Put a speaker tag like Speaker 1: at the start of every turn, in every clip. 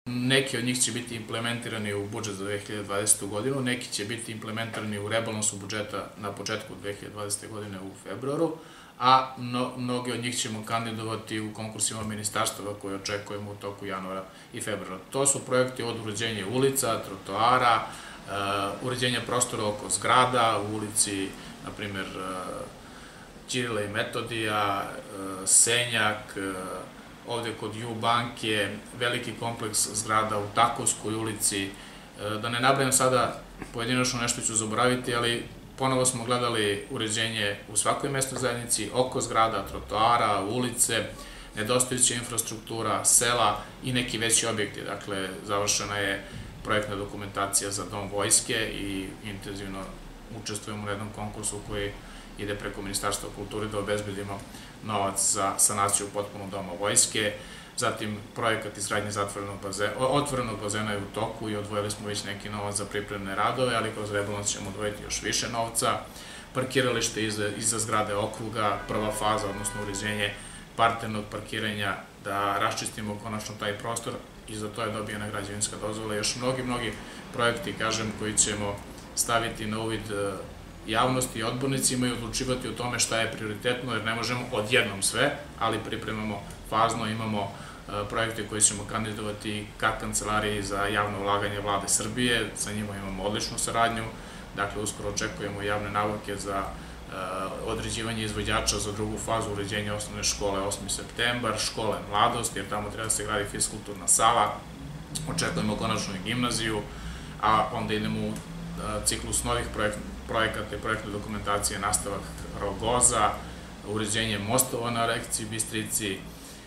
Speaker 1: Neki od njih će biti implementirani u budžet za 2020. godinu, neki će biti implementirani u rebalansu budžeta na početku 2020. godine u februaru, a mnogi od njih ćemo kandidovati u konkursima ministarstava koje očekujemo u toku januara i februara. To su projekti od uređenja ulica, trotoara, uređenja prostora oko zgrada, u ulici, na primer, Ćirila i Metodija, Senjak, ovde kod Ju banke, veliki kompleks zgrada u Takovskoj ulici. Da ne nabrajam sada pojedinačno, nešto ću zaboraviti, ali ponovo smo gledali uređenje u svakoj mesnoj zajednici, oko zgrada, trotoara, ulice, nedostajuća infrastruktura, sela i neki veći objekti. Dakle, završena je projektna dokumentacija za Dom vojske i intenzivno učestvujemo na jednom konkursu koji ide preko Ministarstva kulture da obezbedimo novac za sanaciju potpuno Doma vojske. Zatim, projekat izgradnje otvorenog bazena je u toku i odvojili smo već neki novac za pripremne radove, ali kroz rebalans ćemo odvojiti još više novca. Parkiralište iza zgrade okruga, prva faza, odnosno uređenje parternog parkiranja, da raščistimo konačno taj prostor i za to je dobijena građevinska dozvola. Još mnogi projekti, kažem, koji ćemo staviti na uvid javnosti i odbornicima i odlučivati o tome šta je prioritetno, jer ne možemo odjednom sve, ali pripremamo fazno, imamo projekte koje ćemo kandidovati ka Kancelariji za javno ulaganje Vlade Srbije, sa njima imamo odličnu saradnju, dakle uskoro očekujemo javne nabavke za određivanje izvođača za drugu fazu uređenja osnovne škole 8. septembar, škole Mladost, jer tamo treba da se gradi fiskulturna sala, očekujemo konačno i gimnaziju, a onda idemo u ciklus novih projekata i projektne dokumentacije, nastavak Rogoza, uređenje mostova na Rekciji, Bistrici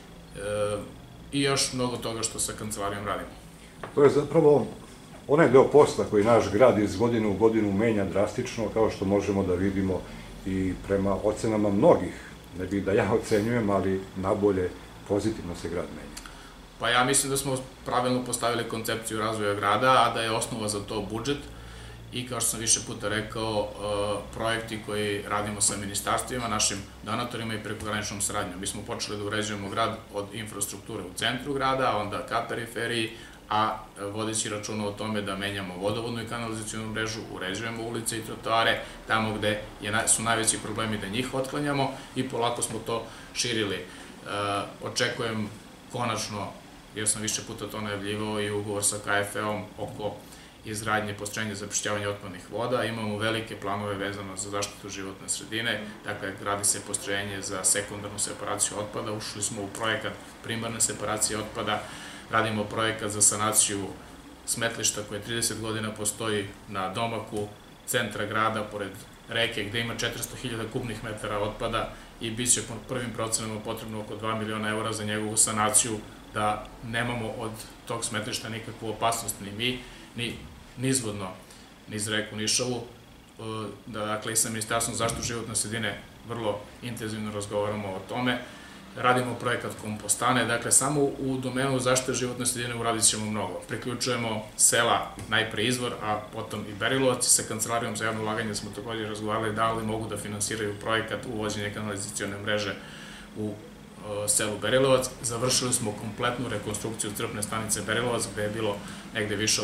Speaker 1: i još mnogo toga što sa kancelarijom radimo.
Speaker 2: To je zapravo onaj deo posla koji naš grad iz godine u godinu menja drastično, kao što možemo da vidimo i prema ocenama mnogih, ne bih da ja ocenjujem, ali nabolje pozitivno se grad menja.
Speaker 1: Pa ja mislim da smo pravilno postavili koncepciju razvoja grada, a da je osnova za to budžet i, kao što sam više puta rekao, projekti koji radimo sa ministarstvima, našim donatorima i prekograničnom saradnjom. Mi smo počeli da uređujemo grad od infrastrukture u centru grada, onda ka periferiji, a vodeći računa o tome da menjamo vodovodnu i kanalizacionu mrežu, uređujemo ulice i trotoare, tamo gde su najveći problemi da njih otklanjamo i polako smo to širili. Očekujem konačno, jer sam više puta to najavljivao, i ugovor sa KFE-om oko izgradnje postrojenja za prečišćavanje otpadnih voda. Imamo velike planove vezano za zaštitu životne sredine, dakle, gradi se postrojenje za sekundarnu separaciju otpada, ušli smo u projekat primarne separacije otpada, radimo projekat za sanaciju smetlišta koje 30 godina postoji na domaku centra grada, pored reke, gde ima 400.000 kubnih metara otpada i bit će po prvim procenama potrebno oko 2 miliona eura za njegovu sanaciju, da nemamo od tog smetlišta nikakvu opasnost, ni mi, ni nizvodno, niz reku Nišavu. Dakle, i sa Ministarstvom zaštitu životne sredine vrlo intenzivno razgovaramo o tome. Radimo projekat kompostane, dakle, samo u domenu zaštite životne sredine uradit ćemo mnogo. Priključujemo sela, najpre Izvor, a potom i Berilovac. Sa Kancelarijom za javno ulaganje smo također razgovarali da li mogu da finansiraju projekat uvođenja kanalizacione mreže u selu Berilovac. Završili smo kompletnu rekonstrukciju crpne stanice Berilovac, gde je bilo negde više od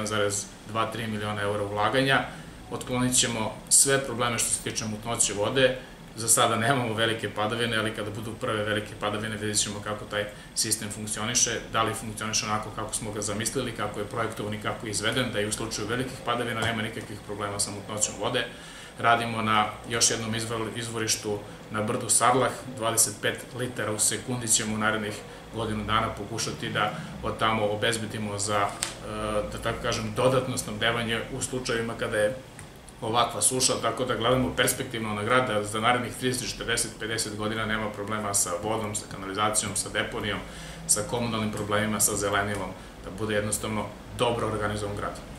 Speaker 1: 1,2-3 miliona eura ulaganja. Otklonit ćemo sve probleme što se tiče mutnoće vode. Za sada nemamo velike padavine, ali kada budu prve velike padavine vidjet ćemo kako taj sistem funkcioniše, da li funkcioniše onako kako smo ga zamislili, kako je projektovan i kako je izveden, da i u slučaju velikih padavina nema nikakvih problema sa mutnoćom vode. Radimo na još jednom izvorištu na brdu Sarlah, 25 litara u sekundi ćemo u narednih godinu dana pokušati da od tamo obezbedimo za, da tako kažem, dodatno snabdevanje u slučajevima kada je ovakva suša, tako da gledamo perspektivno na grad, da za narednih 30, 40, 50 godina nema problema sa vodom, sa kanalizacijom, sa deponijom, sa komunalnim problemima, sa zelenilom, da bude jednostavno dobro organizovan grad.